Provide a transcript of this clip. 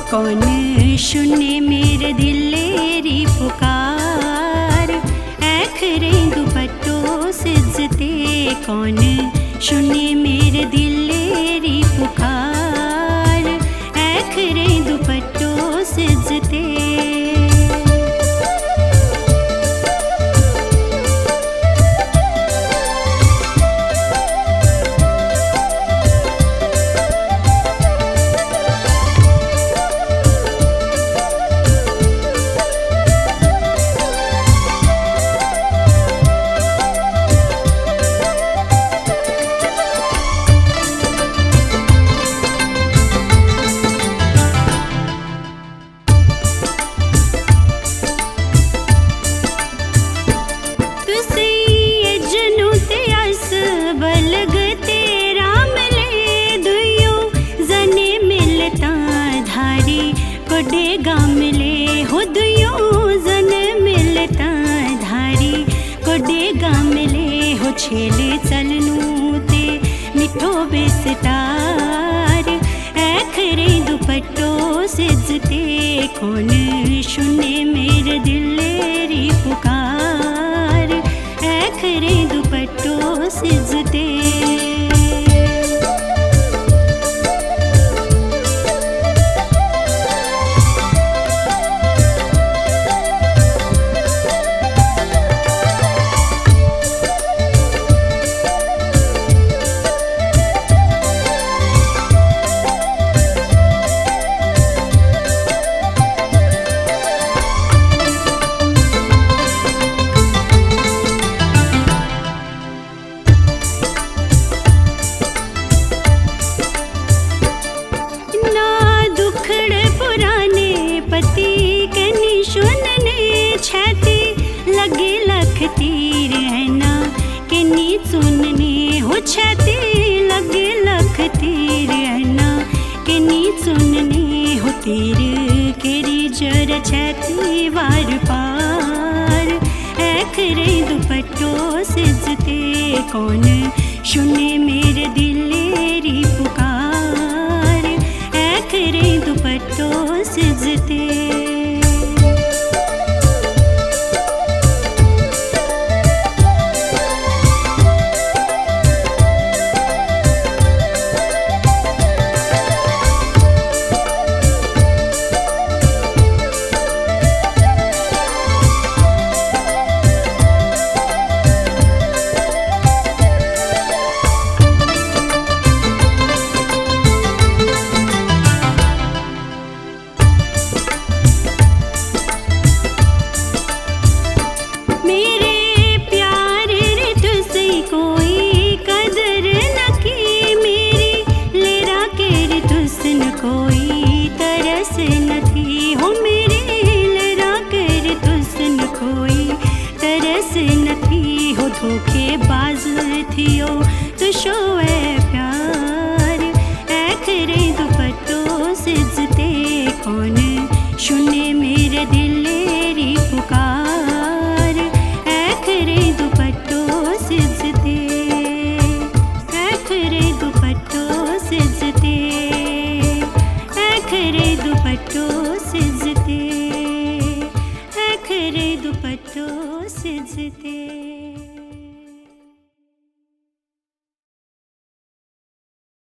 कौन सुने मेरे दिलेरी पुकार, ऐखरे दुपट्टों सिजते कौन सुने मेरे दिलेरी पुकार, ऐखरे दुपट्टों सिजते। कोडेगा मिले हो दुयों जन मिलता धारी, कोडेगा मिले हो छेले चलनू ते मिठो बेसतार, ऐखरे दुपट्टों सिजते कौन सुने मेरे दिलेरी पुकार, ऐखरे दुपट्टों सिजते। लगे लख तीर है ना के नी सुनने हो छाती, लगे लख तीर है ना के नी सुनने हो तीर केरी जर छाती वार पार, ऐखरे दुपट्टों सिजते कौन सुने मेरे दिलेरी पुकार, ऐखरे दुपट्टों सिजते। कोई तरस नहीं हो मेरे लरा कर तुसन, कोई तरस नहीं हो धोखेबाज थियो तो शो है प्यार, ऐखरे दुपट्टों सिजते कौन सुने मेरे दिलेरी पुकार, ऐखरे दुपट्टों सिजते, ऐखरे दुपट्टों सिजते, ऐखरे दुपट्टों सिजते, ऐखरे दुपट्टों सिजते।